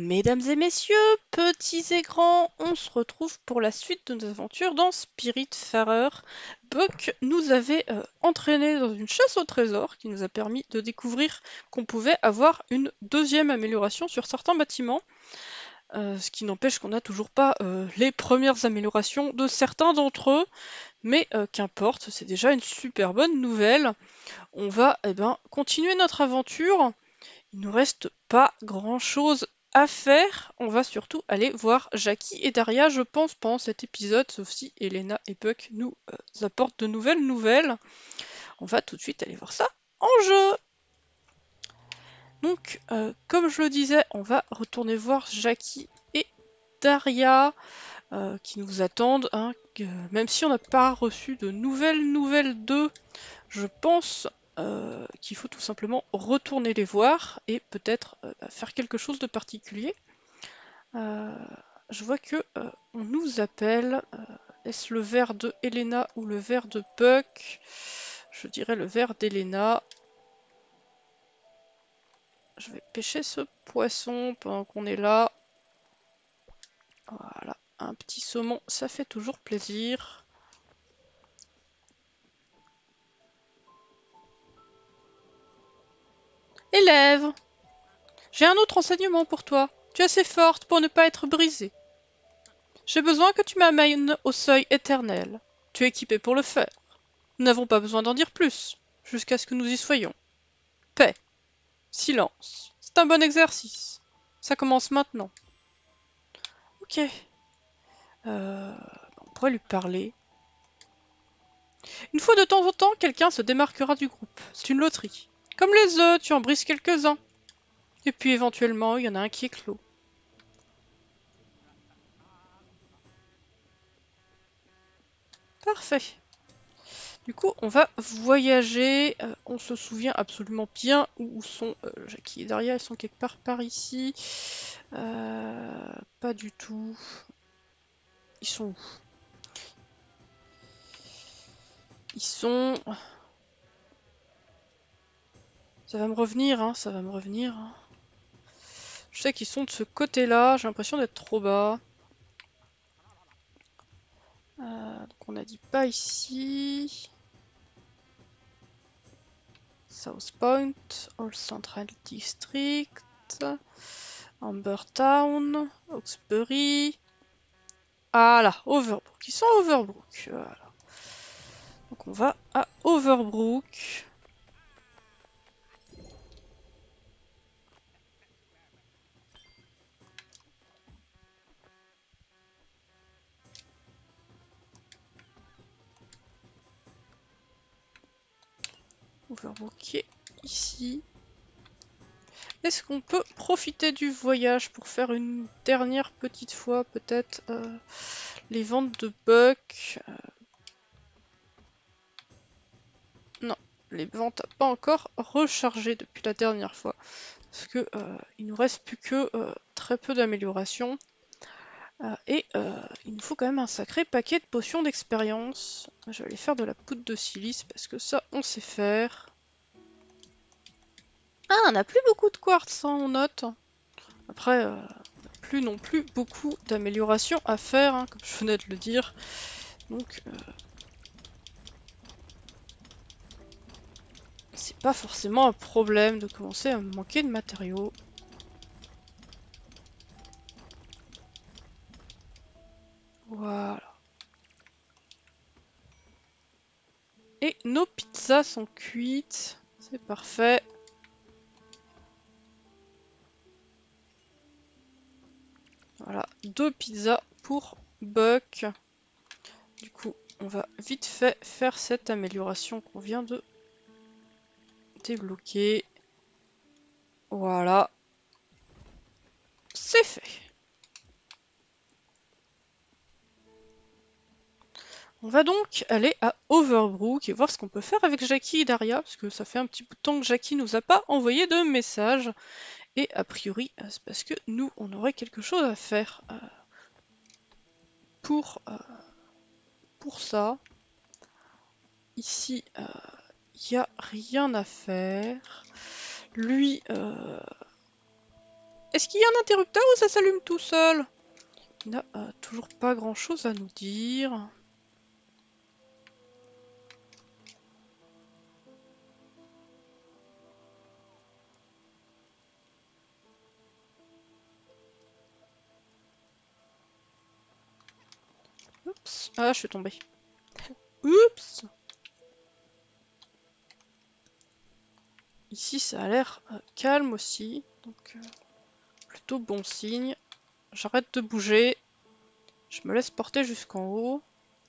Mesdames et messieurs, petits et grands, on se retrouve pour la suite de nos aventures dans Spiritfarer. Buck nous avait entraînés dans une chasse au trésor qui nous a permis de découvrir qu'on pouvait avoir une deuxième amélioration sur certains bâtiments. Ce qui n'empêche qu'on n'a toujours pas les premières améliorations de certains d'entre eux, mais qu'importe, c'est déjà une super bonne nouvelle. On va continuer notre aventure. Il nous reste pas grand chose à faire. On va surtout aller voir Jackie et Daria, je pense, pendant cet épisode, sauf si Elena et Buck nous apportent de nouvelles nouvelles. On va tout de suite aller voir ça en jeu. Donc, comme je le disais, on va retourner voir Jackie et Daria qui nous attendent. Hein, même si on n'a pas reçu de nouvelles d'eux, je pense qu'il faut tout simplement retourner les voir et peut-être faire quelque chose de particulier. Je vois que on nous appelle. Est-ce le verre de Elena ou le verre de Buck? Je dirais le verre d'Elena. Je vais pêcher ce poisson pendant qu'on est là. Voilà, un petit saumon, ça fait toujours plaisir. Élève, j'ai un autre enseignement pour toi. Tu es assez forte pour ne pas être brisée. J'ai besoin que tu m'amènes au seuil éternel. Tu es équipé pour le faire. Nous n'avons pas besoin d'en dire plus, jusqu'à ce que nous y soyons. Paix. Silence. C'est un bon exercice. Ça commence maintenant. Ok. On pourrait lui parler. Une fois de temps en temps, quelqu'un se démarquera du groupe. C'est une loterie. Comme les œufs, tu en brises quelques-uns. Et puis éventuellement, il y en a un qui éclot. Parfait. Du coup, on va voyager. On se souvient absolument bien où sont Jackie et Daria. Ils sont quelque part par ici. Pas du tout. Ils sont où? Ils sont... Ça va me revenir, hein, ça va me revenir. Je sais qu'ils sont de ce côté-là. J'ai l'impression d'être trop bas. Donc on a dit pas ici. South Point, All Central District, Ambertown, Hawkesbury. Ah là, Overbrook. Ils sont à Overbrook. Voilà. Donc on va à Overbrook. Overbrook qui est ici. Est-ce qu'on peut profiter du voyage pour faire une dernière petite fois peut-être les ventes de Buck? Non, les ventes n'ont pas encore rechargé depuis la dernière fois. Parce que il nous reste plus que très peu d'améliorations. Et il nous faut quand même un sacré paquet de potions d'expérience. Je vais aller faire de la poudre de silice parce que ça on sait faire. Ah, on n'a plus beaucoup de quartz, hein, on note. Après, plus non plus beaucoup d'améliorations à faire, hein, comme je venais de le dire. Donc, c'est pas forcément un problème de commencer à manquer de matériaux. Voilà. Et nos pizzas sont cuites. C'est parfait. Voilà, 2 pizzas pour Buck. Du coup, on va vite fait faire cette amélioration qu'on vient de débloquer. Voilà. C'est fait. On va donc aller à Overbrook et voir ce qu'on peut faire avec Jackie et Daria, parce que ça fait un petit bout de temps que Jackie nous a pas envoyé de message. Et a priori, c'est parce que nous, on aurait quelque chose à faire pour, pour ça. Ici, il n'y a rien à faire. Lui Est-ce qu'il y a un interrupteur ou ça s'allume tout seul? Il n'a toujours pas grand-chose à nous dire. Oups. Ah, je suis tombée. Oups. Ici, ça a l'air calme aussi. Donc, plutôt bon signe. J'arrête de bouger. Je me laisse porter jusqu'en haut.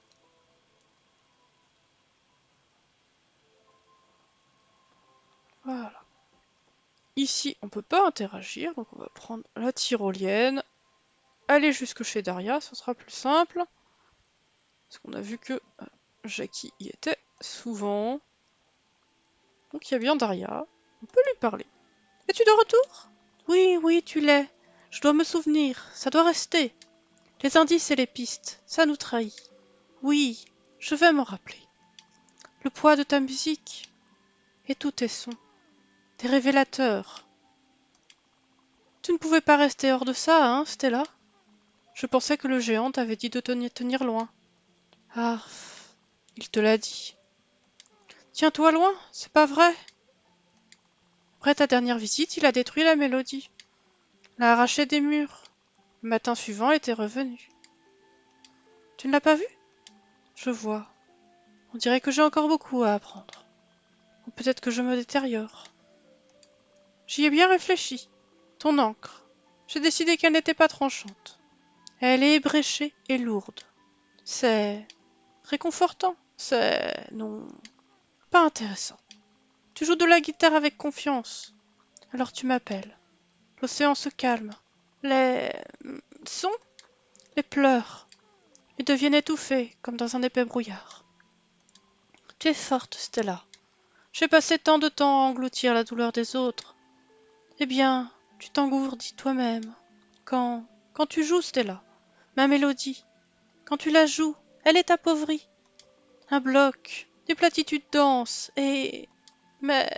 Voilà. Ici, on peut pas interagir. Donc, on va prendre la tyrolienne. Aller jusque chez Daria, ce sera plus simple. Parce qu'on a vu que Jackie y était souvent. Donc il y a bien Daria. On peut lui parler. Es-tu de retour? Oui, oui, tu l'es. Je dois me souvenir. Ça doit rester. Les indices et les pistes, ça nous trahit. Oui, je vais me rappeler. Le poids de ta musique et tous tes sons. Des révélateurs. Tu ne pouvais pas rester hors de ça, hein, Stella? Je pensais que le géant t'avait dit de te tenir loin. Ah, il te l'a dit. Tiens-toi loin, c'est pas vrai. Après ta dernière visite, il a détruit la mélodie. L'a arraché des murs. Le matin suivant était revenu. Tu ne l'as pas vu? Je vois. On dirait que j'ai encore beaucoup à apprendre. Ou peut-être que je me détériore. J'y ai bien réfléchi. Ton encre. J'ai décidé qu'elle n'était pas tranchante. Elle est ébréchée et lourde. C'est réconfortant. C'est... non... pas intéressant. Tu joues de la guitare avec confiance. Alors tu m'appelles. L'océan se calme. Les... sons? Les pleurs. Ils deviennent étouffés, comme dans un épais brouillard. Tu es forte, Stella. J'ai passé tant de temps à engloutir la douleur des autres. Eh bien, tu t'engourdis toi-même. Quand tu joues, Stella, ma mélodie, quand tu la joues, elle est appauvrie. Un bloc, des platitudes denses, et... Mais...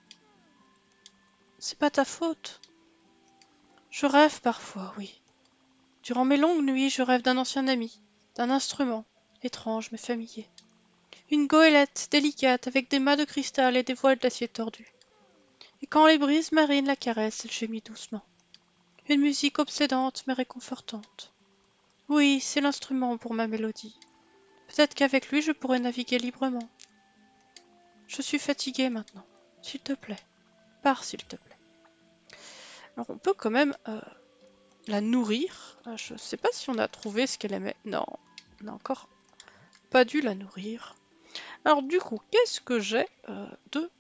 c'est pas ta faute. Je rêve parfois, oui. Durant mes longues nuits, je rêve d'un ancien ami, d'un instrument, étrange mais familier. Une goélette délicate avec des mâts de cristal et des voiles d'acier tordues. Et quand les brises marines la caressent, elle gémit doucement. Une musique obsédante mais réconfortante. Oui, c'est l'instrument pour ma mélodie. Peut-être qu'avec lui je pourrais naviguer librement. Je suis fatiguée maintenant. S'il te plaît, pars s'il te plaît. Alors on peut quand même la nourrir. Je sais pas si on a trouvé ce qu'elle aimait. Non, on n'a encore pas dû la nourrir. Alors du coup, qu'est-ce que j'ai de...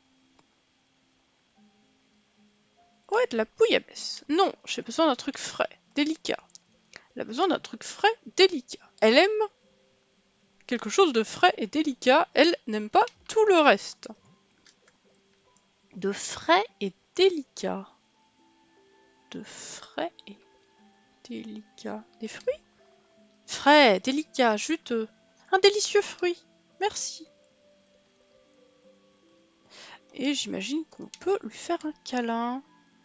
Ouais, de la bouillabaisse. Non, j'ai besoin d'un truc frais, délicat. Elle a besoin d'un truc frais, délicat. Elle aime quelque chose de frais et délicat. Elle n'aime pas tout le reste. De frais et délicat. De frais et délicat. Des fruits? Frais, délicat, juteux. Un délicieux fruit. Merci. Et j'imagine qu'on peut lui faire un câlin.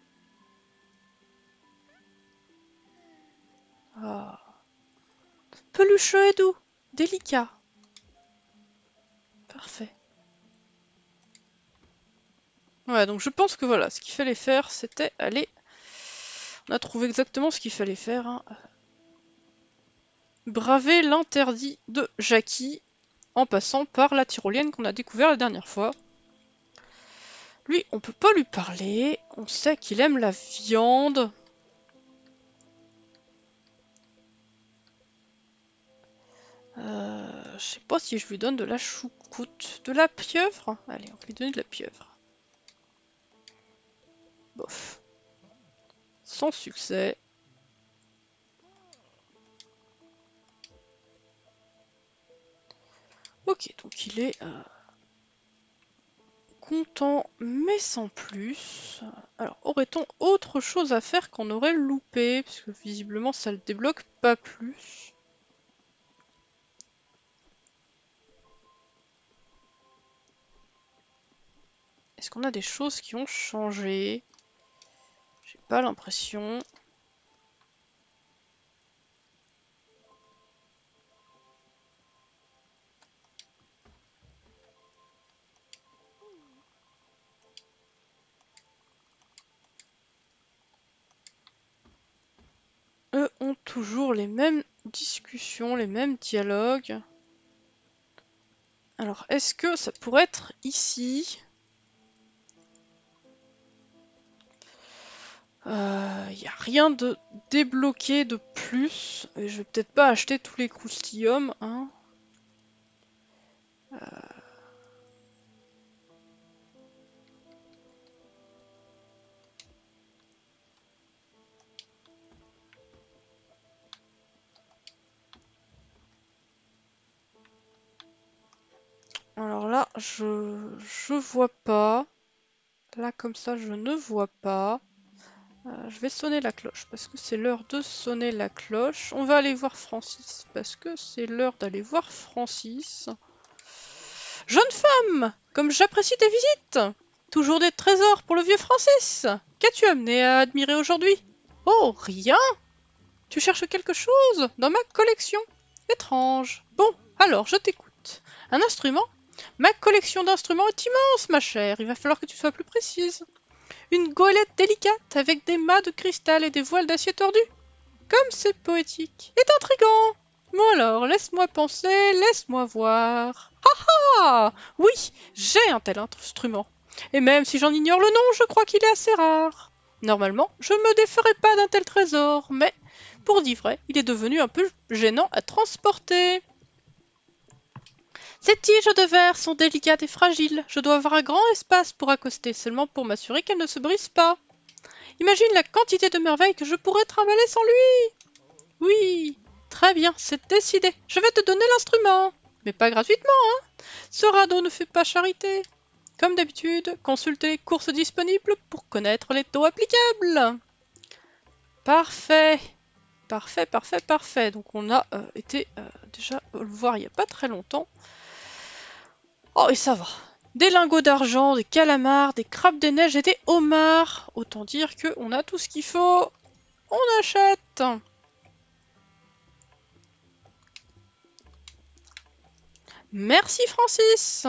Ah. Pelucheux et doux. Délicat. Parfait. Ouais, donc je pense que voilà, ce qu'il fallait faire, c'était aller... On a trouvé exactement ce qu'il fallait faire. Hein. Braver l'interdit de Jackie en passant par la tyrolienne qu'on a découvert la dernière fois. Lui, on peut pas lui parler. On sait qu'il aime la viande. Je sais pas si je lui donne de la choucroute. De la pieuvre? Allez, on va lui donner de la pieuvre. Bof. Sans succès. Ok, donc il est content, mais sans plus. Alors, aurait-on autre chose à faire qu'on aurait loupé? Parce que visiblement, ça le débloque pas plus. Est-ce qu'on a des choses qui ont changé? J'ai pas l'impression. toujours les mêmes discussions, les mêmes dialogues. Alors, est-ce que ça pourrait être ici? Il n'y a rien de débloqué de plus. Et je vais peut-être pas acheter tous les croustillums, hein. Alors là, je vois pas. Là, comme ça, je ne vois pas. Je vais sonner la cloche parce que c'est l'heure de sonner la cloche. On va aller voir Francis parce que c'est l'heure d'aller voir Francis. Jeune femme, comme j'apprécie tes visites! Toujours des trésors pour le vieux Francis! Qu'as-tu amené à admirer aujourd'hui? Oh, rien! Tu cherches quelque chose dans ma collection? Étrange. Bon, alors je t'écoute. Un instrument? Ma collection d'instruments est immense, ma chère. Il va falloir que tu sois plus précise. Une goélette délicate avec des mâts de cristal et des voiles d'acier tordues. Comme c'est poétique. Et intrigant. Bon alors, laisse-moi penser, laisse-moi voir. Ah! Oui, j'ai un tel instrument. Et même si j'en ignore le nom, je crois qu'il est assez rare. Normalement, je ne me déferais pas d'un tel trésor, mais pour dire vrai, il est devenu un peu gênant à transporter. Ces tiges de verre sont délicates et fragiles. Je dois avoir un grand espace pour accoster, seulement pour m'assurer qu'elles ne se brisent pas. Imagine la quantité de merveilles que je pourrais trimballer sans lui. Oui, très bien, c'est décidé. Je vais te donner l'instrument. Mais pas gratuitement, hein. Ce radeau ne fait pas charité. Comme d'habitude, consultez les courses disponibles pour connaître les taux applicables. Parfait. Parfait, parfait, parfait. Donc on a été déjà le voir il n'y a pas très longtemps. Oh, et ça va. Des lingots d'argent, des calamars, des crabes des neiges et des homards. Autant dire qu'on a tout ce qu'il faut. On achète. Merci Francis.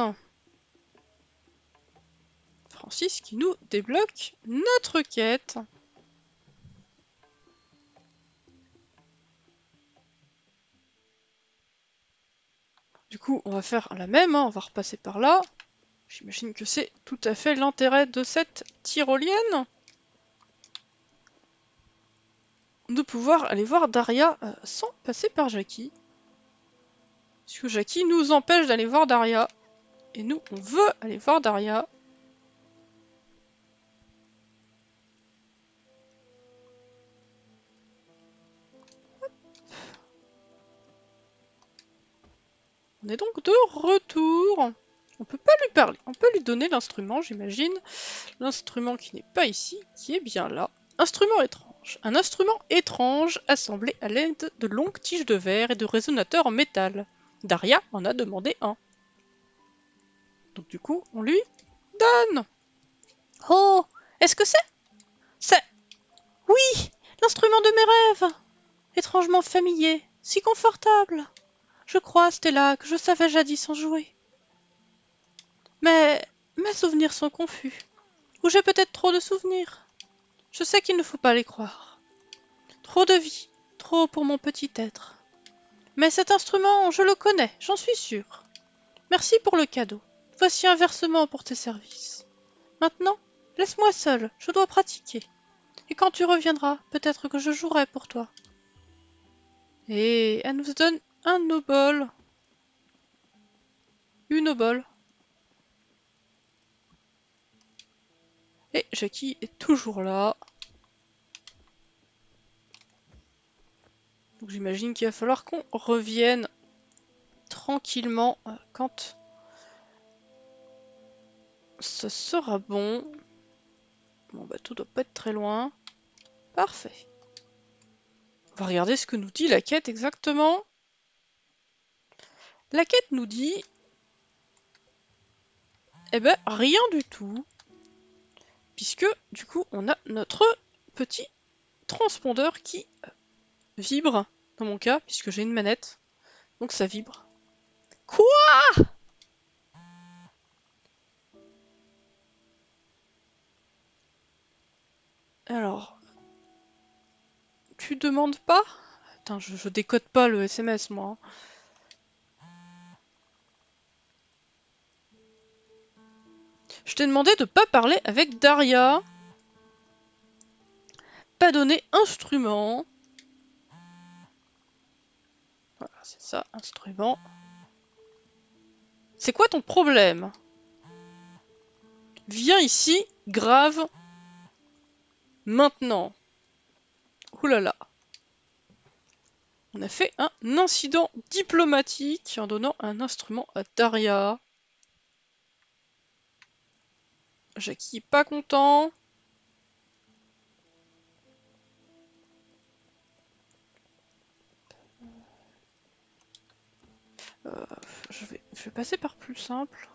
Francis qui nous débloque notre quête. Du coup, on va faire la même, hein, on va repasser par là. J'imagine que c'est tout à fait l'intérêt de cette tyrolienne. De pouvoir aller voir Daria sans passer par Jackie. Parce que Jackie nous empêche d'aller voir Daria. Et nous, on veut aller voir Daria. On est donc de retour. On peut pas lui parler. On peut lui donner l'instrument, j'imagine. L'instrument qui n'est pas ici, qui est bien là. Instrument étrange. Un instrument étrange assemblé à l'aide de longues tiges de verre et de résonateurs en métal. Daria en a demandé un. Donc du coup, on lui donne. Oh, est-ce que c'est... Oui, l'instrument de mes rêves. Étrangement familier, si confortable. Je crois, Stella, que je savais jadis en jouer. Mais mes souvenirs sont confus. Ou j'ai peut-être trop de souvenirs. Je sais qu'il ne faut pas les croire. Trop de vie, trop pour mon petit être. Mais cet instrument, je le connais, j'en suis sûre. Merci pour le cadeau. Voici un versement pour tes services. Maintenant, laisse-moi seule, je dois pratiquer. Et quand tu reviendras, peut-être que je jouerai pour toi. Et elle nous donne un obol. Une obole. Et Jackie est toujours là. Donc j'imagine qu'il va falloir qu'on revienne tranquillement quand ce sera bon. Bon bah tout doit pas être très loin. Parfait. On va regarder ce que nous dit la quête exactement. La quête nous dit... Eh ben rien du tout. Puisque du coup on a notre petit transpondeur qui vibre. Dans mon cas, puisque j'ai une manette. Donc ça vibre. Quoi? Alors... Tu demandes pas? Putain, je décode pas le SMS, moi. Je t'ai demandé de pas parler avec Daria. Pas donner instrument. Voilà, c'est ça, instrument. C'est quoi ton problème? Viens ici, grave. Maintenant. Ouh là là. On a fait un incident diplomatique en donnant un instrument à Daria. Jackie est pas content. Je vais passer par plus simple.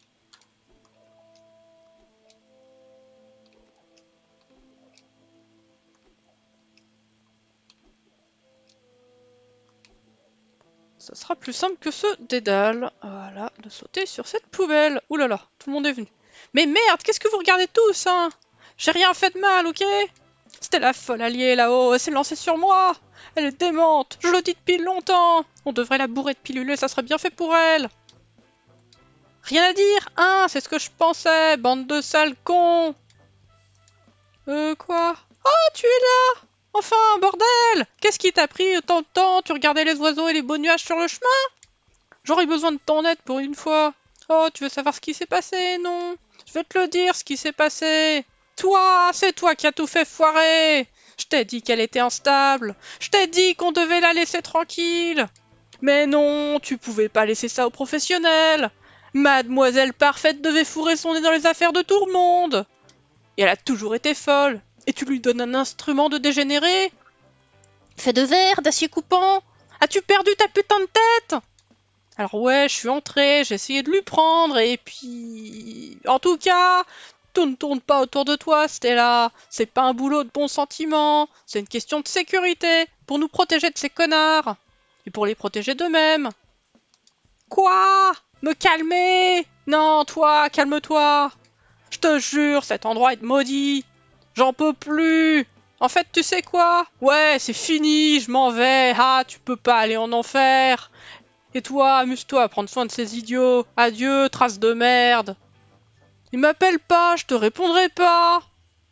Ça sera plus simple que ce dédale. Voilà, de sauter sur cette poubelle. Ouh là là, tout le monde est venu. Mais merde, qu'est-ce que vous regardez tous, hein? J'ai rien fait de mal, ok? C'était la folle alliée là-haut, elle s'est lancée sur moi. Elle est démente, je le dis depuis longtemps. On devrait la bourrer de pilules et ça serait bien fait pour elle. Rien à dire, hein? C'est ce que je pensais, bande de sales cons. Quoi? Oh, tu es là! Enfin, bordel! Qu'est-ce qui t'a pris autant de temps? Tu regardais les oiseaux et les beaux nuages sur le chemin? J'aurais besoin de ton aide pour une fois. Oh, tu veux savoir ce qui s'est passé, non? Je vais te le dire, ce qui s'est passé. Toi, c'est toi qui as tout fait foirer. Je t'ai dit qu'elle était instable. Je t'ai dit qu'on devait la laisser tranquille. Mais non, tu pouvais pas laisser ça aux professionnels. Mademoiselle Parfaite devait fourrer son nez dans les affaires de tout le monde. Et elle a toujours été folle. Et tu lui donnes un instrument de dégénéré? Fait de verre, d'acier coupant. As-tu perdu ta putain de tête? Alors ouais, je suis entrée, j'ai essayé de lui prendre, et puis... En tout cas, tout ne tourne pas autour de toi, Stella. C'est pas un boulot de bon sentiment, c'est une question de sécurité, pour nous protéger de ces connards. Et pour les protéger d'eux-mêmes. Quoi? Me calmer? Non, toi, calme-toi. Je te jure, cet endroit est maudit. J'en peux plus. En fait, tu sais quoi? Ouais, c'est fini, je m'en vais. Ah, tu peux pas aller en enfer. Et toi, amuse-toi à prendre soin de ces idiots. Adieu, trace de merde. Il m'appelle pas, je te répondrai pas.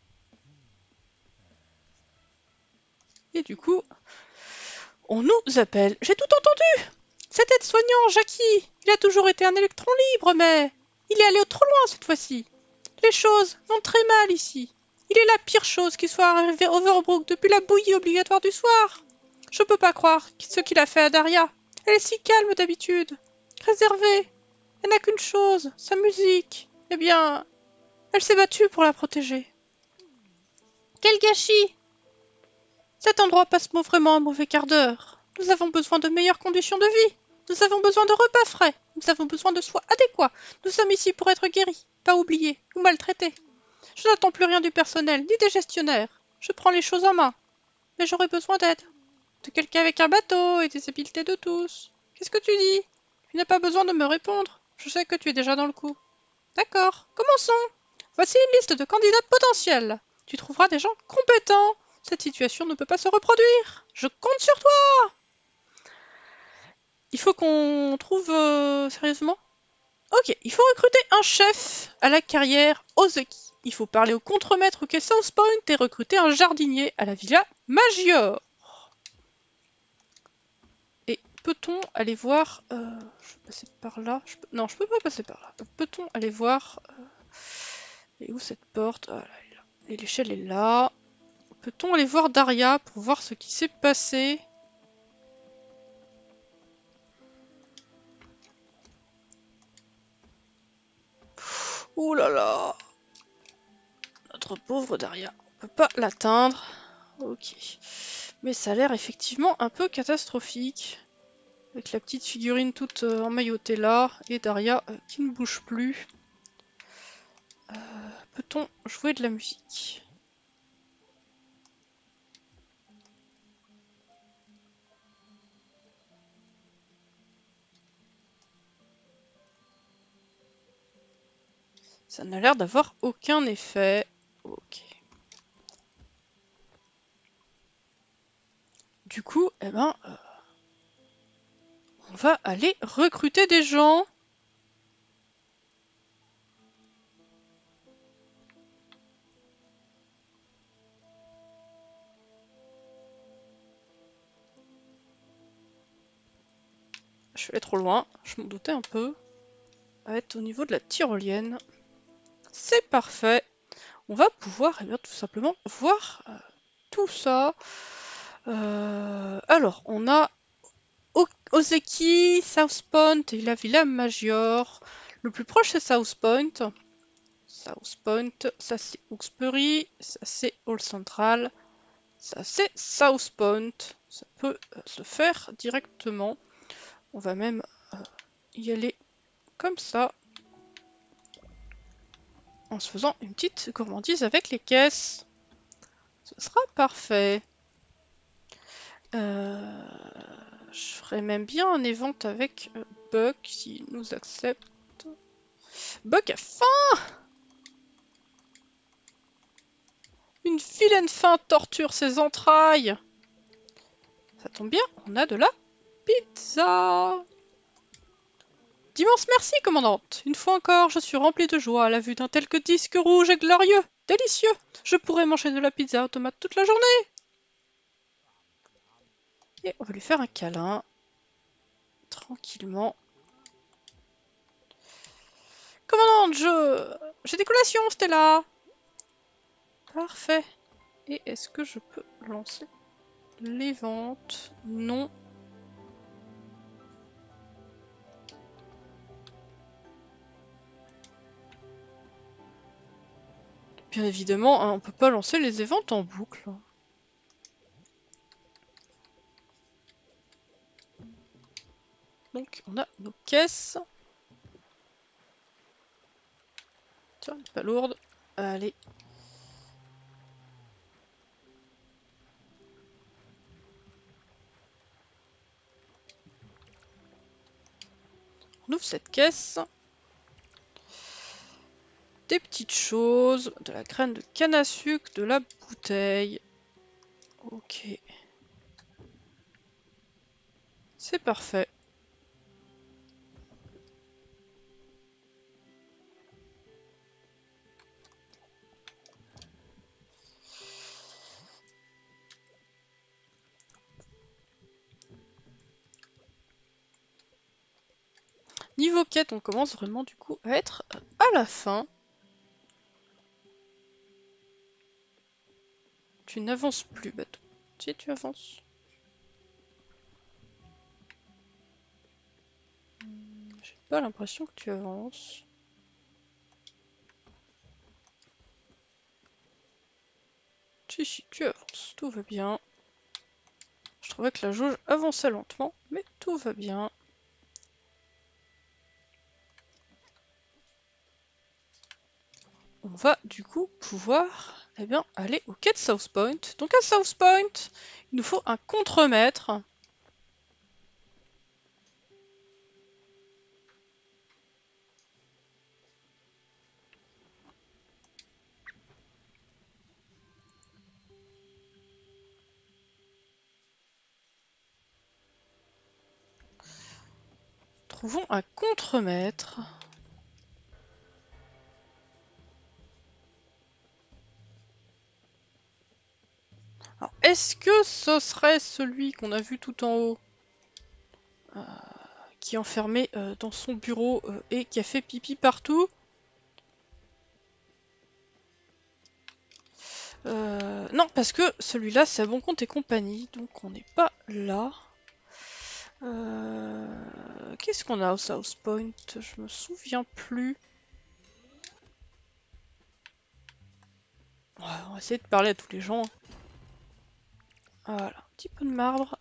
Et du coup, on nous appelle. J'ai tout entendu. Cet aide-soignant, Jackie, il a toujours été un électron libre, mais il est allé trop loin cette fois-ci. Les choses vont très mal ici. Il est la pire chose qui soit arrivée à Overbrook depuis la bouillie obligatoire du soir. Je peux pas croire ce qu'il a fait à Daria. Elle est si calme d'habitude. Réservée. Elle n'a qu'une chose, sa musique. Eh bien, elle s'est battue pour la protéger. Quel gâchis! Cet endroit passe vraiment un mauvais quart d'heure. Nous avons besoin de meilleures conditions de vie. Nous avons besoin de repas frais. Nous avons besoin de soins adéquats. Nous sommes ici pour être guéris, pas oubliés ou maltraités. Je n'attends plus rien du personnel, ni des gestionnaires. Je prends les choses en main. Mais j'aurais besoin d'aide. De quelqu'un avec un bateau et des habiletés de tous. Qu'est-ce que tu dis? Tu n'as pas besoin de me répondre. Je sais que tu es déjà dans le coup. D'accord, commençons. Voici une liste de candidats potentiels. Tu trouveras des gens compétents. Cette situation ne peut pas se reproduire. Je compte sur toi. Il faut qu'on trouve... sérieusement? Ok, il faut recruter un chef à la carrière Ozeki. Il faut parler au contremaître qu'est South Point et recruter un jardinier à la Villa Magior. Et peut-on aller voir... je vais passer par là. Non, je peux pas passer par là. Peut-on aller voir... Et où cette porte? Ah, là, elle est là. Et l'échelle est là. Peut-on aller voir Daria pour voir ce qui s'est passé? Ouh là là! Notre pauvre Daria. On peut pas l'atteindre. Ok. Mais ça a l'air effectivement un peu catastrophique. Avec la petite figurine toute emmaillotée là. Et Daria qui ne bouge plus. Peut-on jouer de la musique? Ça n'a l'air d'avoir aucun effet. Ok. du coup, eh ben, on va aller recruter des gens. Je vais aller trop loin, je m'en doutais un peu. Ça va être au niveau de la tyrolienne. C'est parfait. On va pouvoir eh bien, tout simplement voir tout ça. Alors, on a Ozeki, South Point et la Villa Major. Le plus proche c'est South Point. South Point, ça c'est Hawkesbury, ça c'est Hall Central, ça c'est South Point. Ça peut se faire directement. On va même y aller comme ça. En se faisant une petite gourmandise avec les caisses. Ce sera parfait. Je ferais même bien un event avec Buck s'il nous accepte. Buck a faim! Une vilaine faim torture ses entrailles! Ça tombe bien, on a de la pizza! D'immenses merci, commandante! Une fois encore, je suis rempli de joie à la vue d'un tel que disque rouge et glorieux! Délicieux! Je pourrais manger de la pizza aux tomates toute la journée! Et on va lui faire un câlin. Tranquillement. Commandante, j'ai des collations, Stella! Parfait. Et est-ce que je peux lancer les ventes? Non. Bien évidemment, hein, on peut pas lancer les ventes en boucle. Donc on a nos caisses. Tiens, elle est pas lourde. Allez. On ouvre cette caisse. Des petites choses, de la graine de canne à sucre, de la bouteille. Ok. C'est parfait. Niveau quête, on commence vraiment du coup à être à la fin. Tu n'avances plus, bateau. Si tu avances. J'ai pas l'impression que tu avances. Si, tu avances, tout va bien. Je trouvais que la jauge avançait lentement, mais tout va bien. On va du coup pouvoir eh bien, aller au quai de South Point. Donc à South Point, il nous faut un contremaître. Trouvons un contremaître. Alors, est-ce que ce serait celui qu'on a vu tout en haut qui est enfermé dans son bureau et qui a fait pipi partout? Non, parce que celui-là, c'est à bon compte et compagnie, donc on n'est pas là. Qu'est-ce qu'on a au South Point? Je me souviens plus. Ouais, on va essayer de parler à tous les gens. Voilà, un petit peu de marbre.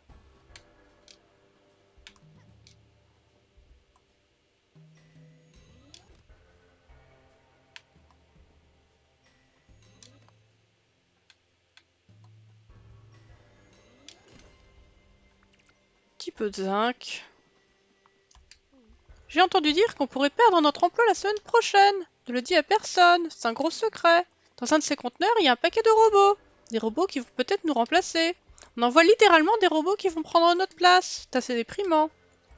Petit peu de zinc. J'ai entendu dire qu'on pourrait perdre notre emploi la semaine prochaine. Ne le dis à personne, c'est un gros secret. Dans un de ces conteneurs, il y a un paquet de robots. Des robots qui vont peut-être nous remplacer. On envoie littéralement des robots qui vont prendre notre place. C'est assez déprimant.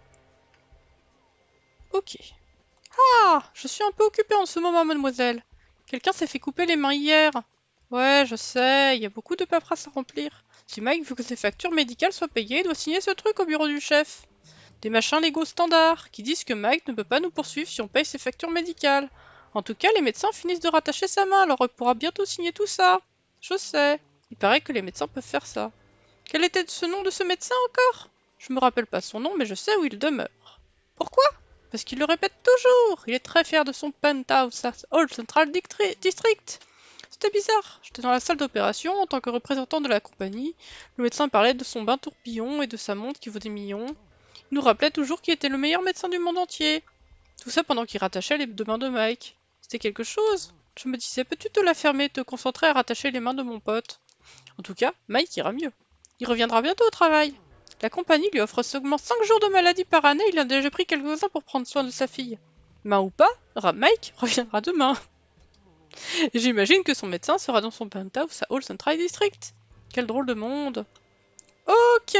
Ok. Ah, je suis un peu occupée en ce moment, mademoiselle. Quelqu'un s'est fait couper les mains hier. Ouais, je sais, il y a beaucoup de paperasse à remplir. Si Mike veut que ses factures médicales soient payées, il doit signer ce truc au bureau du chef. Des machins légaux standards, qui disent que Mike ne peut pas nous poursuivre si on paye ses factures médicales. En tout cas, les médecins finissent de rattacher sa main, alors il pourra bientôt signer tout ça. Je sais. Il paraît que les médecins peuvent faire ça. Quel était ce nom de ce médecin encore? Je me rappelle pas son nom, mais je sais où il demeure. Pourquoi? Parce qu'il le répète toujours. Il est très fier de son penthouse à Hall Central District. C'était bizarre. J'étais dans la salle d'opération en tant que représentant de la compagnie. Le médecin parlait de son bain tourbillon et de sa montre qui vaut des millions. Il nous rappelait toujours qu'il était le meilleur médecin du monde entier. Tout ça pendant qu'il rattachait les deux mains de Mike. C'était quelque chose. Je me disais, peux-tu te la fermer et te concentrer à rattacher les mains de mon pote? En tout cas, Mike ira mieux. Il reviendra bientôt au travail. La compagnie lui offre seulement 5 jours de maladie par année, il a déjà pris quelques-uns pour prendre soin de sa fille. Main ou pas, Mike reviendra demain. Et j'imagine que son médecin sera dans son penthouse à All Central District. Quel drôle de monde. Ok.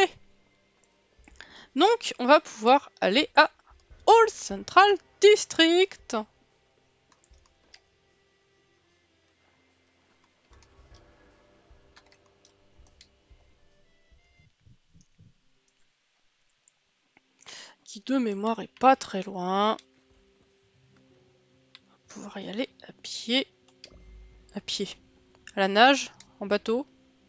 Donc, on va pouvoir aller à All Central District. Qui de mémoire est pas très loin. On va pouvoir y aller à pied. À pied. À la nage, en bateau.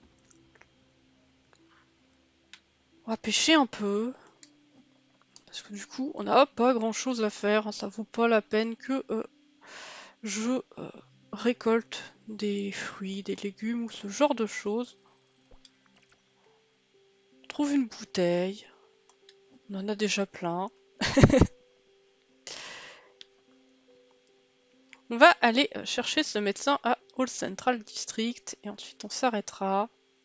On va pêcher un peu. Parce que du coup, on n'a pas grand chose à faire. Ça vaut pas la peine que je récolte des fruits, des légumes ou ce genre de choses. On trouve une bouteille. On en a déjà plein. On va aller chercher ce médecin à All Central District et ensuite on s'arrêtera.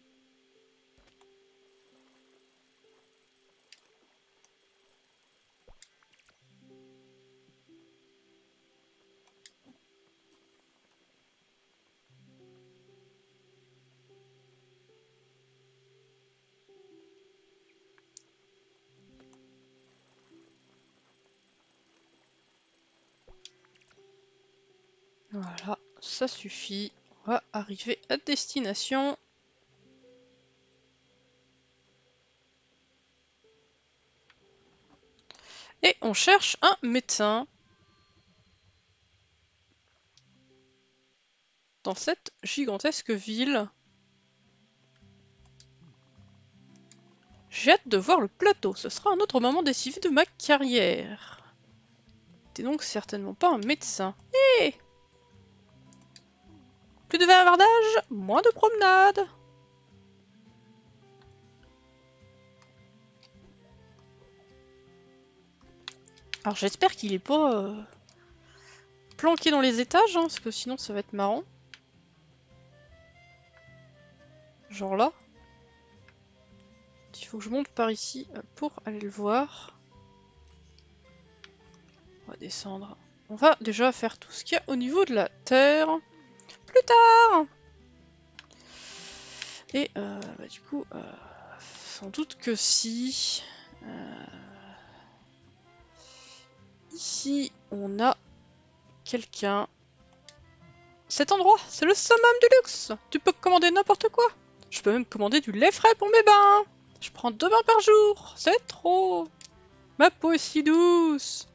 Voilà, ça suffit. On va arriver à destination. Et on cherche un médecin dans cette gigantesque ville. J'ai hâte de voir le plateau, ce sera un autre moment décisif de ma carrière. T'es donc certainement pas un médecin. Hé! Plus de bavardage, moins de promenade. Alors j'espère qu'il est pas planqué dans les étages, hein, parce que sinon ça va être marrant. Genre là. Il faut que je monte par ici pour aller le voir. On va descendre. On va déjà faire tout ce qu'il y a au niveau de la terre. Plus tard! Et bah, du coup, sans doute que si... ici, on a quelqu'un. Cet endroit, c'est le summum du luxe. Tu peux commander n'importe quoi. Je peux même commander du lait frais pour mes bains. Je prends 2 bains par jour. C'est trop. Ma peau est si douce.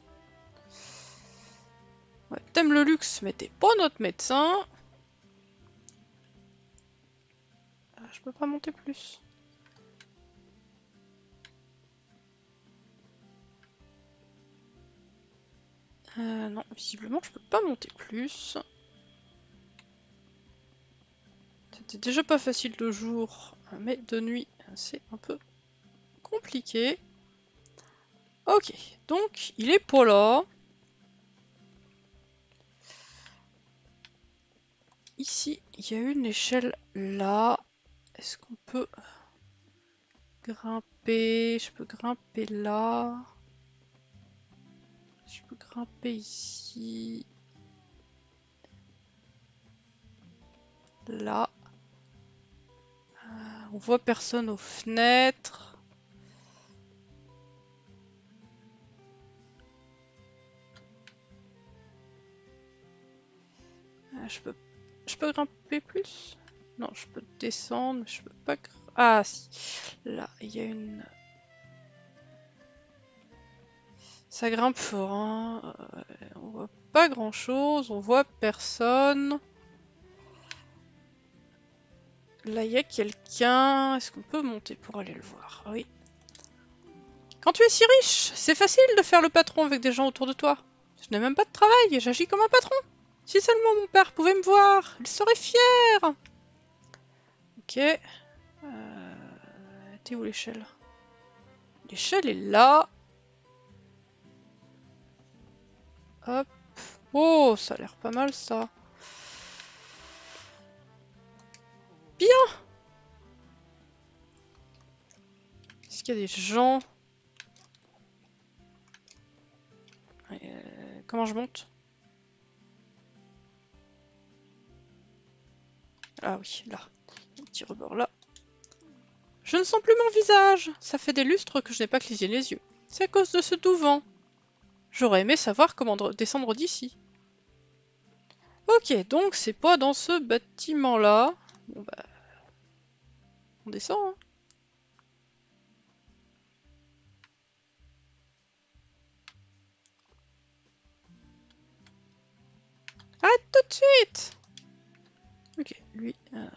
Ouais, t'aimes le luxe, mais t'es pas notre médecin. Je peux pas monter plus. Non, visiblement, je peux pas monter plus. C'était déjà pas facile de jour, mais de nuit, c'est un peu compliqué. Ok, donc il est pas là. Ici, il y a une échelle là. Est-ce qu'on peut grimper? Je peux grimper là. Je peux grimper ici. Là. On voit personne aux fenêtres. Je peux grimper plus? Non, je peux descendre, mais je peux pas... Ah, si. Là, il y a une... Ça grimpe fort, hein. On voit pas grand-chose, on voit personne. Là, il y a quelqu'un. Est-ce qu'on peut monter pour aller le voir? Oui. Quand tu es si riche, c'est facile de faire le patron avec des gens autour de toi. Je n'ai même pas de travail et j'agis comme un patron. Si seulement mon père pouvait me voir, il serait fier. Ok. T'es où l'échelle? L'échelle est là. Hop. Oh, ça a l'air pas mal ça. Bien. Est-ce qu'il y a des gens? Comment je monte? Ah oui, là. Un petit rebord là. Je ne sens plus mon visage. Ça fait des lustres que je n'ai pas cligné les yeux. C'est à cause de ce doux vent. J'aurais aimé savoir comment descendre d'ici. Ok, donc c'est pas dans ce bâtiment-là. Bon bah... On descend, hein. Ah, tout de suite! Ok, lui...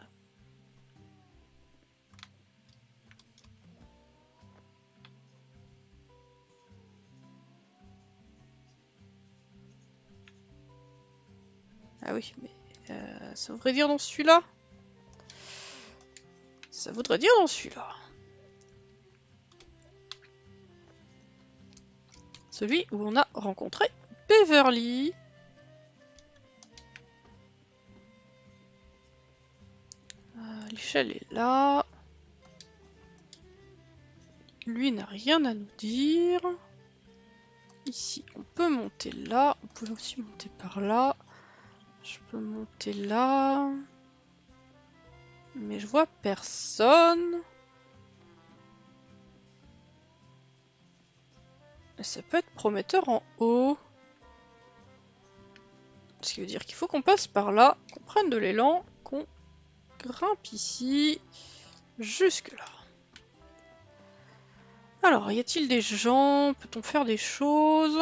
Ah oui, mais... ça voudrait dire dans celui-là? Ça voudrait dire dans celui-là. Celui où on a rencontré Beverly. L'échelle est là. Lui n'a rien à nous dire. Ici, on peut monter là. On peut aussi monter par là. Je peux monter là. Mais je vois personne. Et ça peut être prometteur en haut. Ce qui veut dire qu'il faut qu'on passe par là, qu'on prenne de l'élan, qu'on grimpe ici, jusque là. Alors, y a-t-il des gens? Peut-on faire des choses?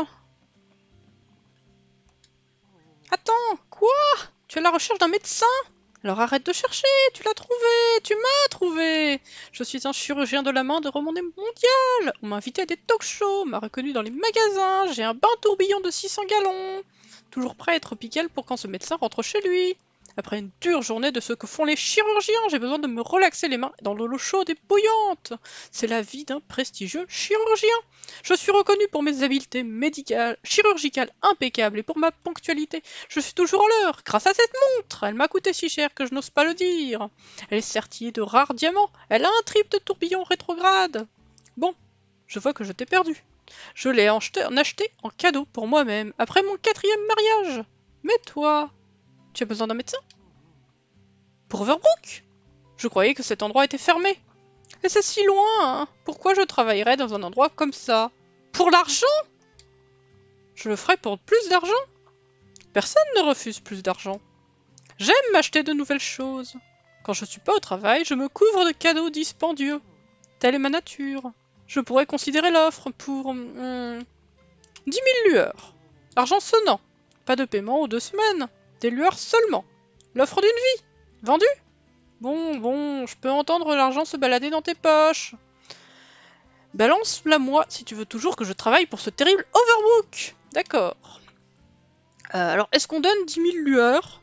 Attends, quoi? Tu es à la recherche d'un médecin? Alors arrête de chercher, tu l'as trouvé, tu m'as trouvé. Je suis un chirurgien de la main de renommée mondiale. On m'a invité à des talk-shows, m'a reconnu dans les magasins, j'ai un bain tourbillon de 600 gallons. Toujours prêt à être piqué pour quand ce médecin rentre chez lui. Après une dure journée de ce que font les chirurgiens, j'ai besoin de me relaxer les mains dans l'eau chaude et bouillante. C'est la vie d'un prestigieux chirurgien. Je suis reconnu pour mes habiletés médicales, chirurgicales impeccables et pour ma ponctualité. Je suis toujours à l'heure, grâce à cette montre. Elle m'a coûté si cher que je n'ose pas le dire. Elle est sertie de rares diamants. Elle a un triple de tourbillon rétrograde. Bon, je vois que je t'ai perdu. Je l'ai acheté en cadeau pour moi-même, après mon 4e mariage. Mais toi, tu as besoin d'un médecin? Pour Overbrook? Je croyais que cet endroit était fermé. Et c'est si loin, hein. Pourquoi je travaillerais dans un endroit comme ça? Pour l'argent? Je le ferai pour plus d'argent? Personne ne refuse plus d'argent. J'aime m'acheter de nouvelles choses. Quand je suis pas au travail, je me couvre de cadeaux dispendieux. Telle est ma nature. Je pourrais considérer l'offre pour 10 000 lueurs. Argent sonnant. Pas de paiement aux 2 semaines. Des lueurs seulement. L'offre d'une vie. Vendu? Bon, je peux entendre l'argent se balader dans tes poches. Balance-la moi si tu veux toujours que je travaille pour ce terrible Overbrook. D'accord. Alors, est-ce qu'on donne 10 000 lueurs?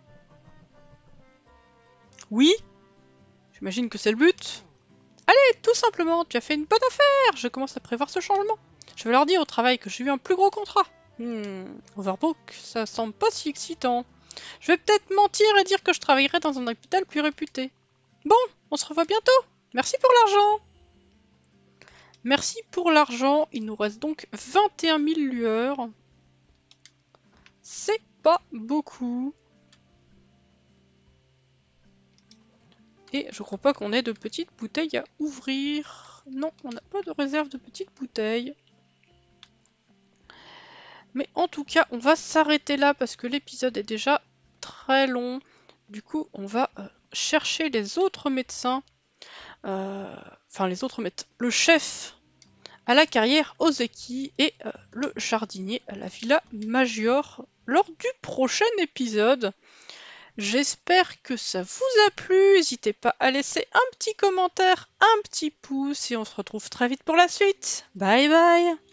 Oui. J'imagine que c'est le but. Allez, tout simplement, tu as fait une bonne affaire. Je commence à prévoir ce changement. Je vais leur dire au travail que j'ai eu un plus gros contrat. Overbrook, ça semble pas si excitant. Je vais peut-être mentir et dire que je travaillerai dans un hôpital plus réputé. Bon, on se revoit bientôt. Merci pour l'argent. Merci pour l'argent. Il nous reste donc 21 000 lueurs. C'est pas beaucoup. Et je crois pas qu'on ait de petites bouteilles à ouvrir. Non, on n'a pas de réserve de petites bouteilles. Mais en tout cas, on va s'arrêter là parce que l'épisode est déjà très long. Du coup, on va chercher les autres médecins. Enfin, les autres médecins. Le chef à la carrière Ozeki et le jardinier à la Villa Maggiore lors du prochain épisode. J'espère que ça vous a plu. N'hésitez pas à laisser un petit commentaire, un petit pouce et on se retrouve très vite pour la suite. Bye bye!